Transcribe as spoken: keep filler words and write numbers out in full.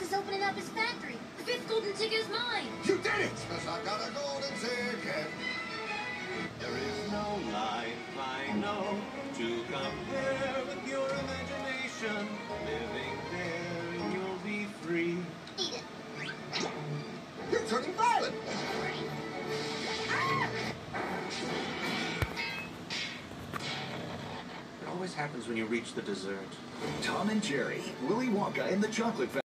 Willy's opening up his factory. The fifth golden ticket is mine. You did it! Because I got a golden ticket. There is no life I know to compare with your imagination. Living there, you'll be free. Eat it. You're turning violent. It always happens when you reach the dessert. Tom and Jerry, Willy Wonka and the Chocolate Factory.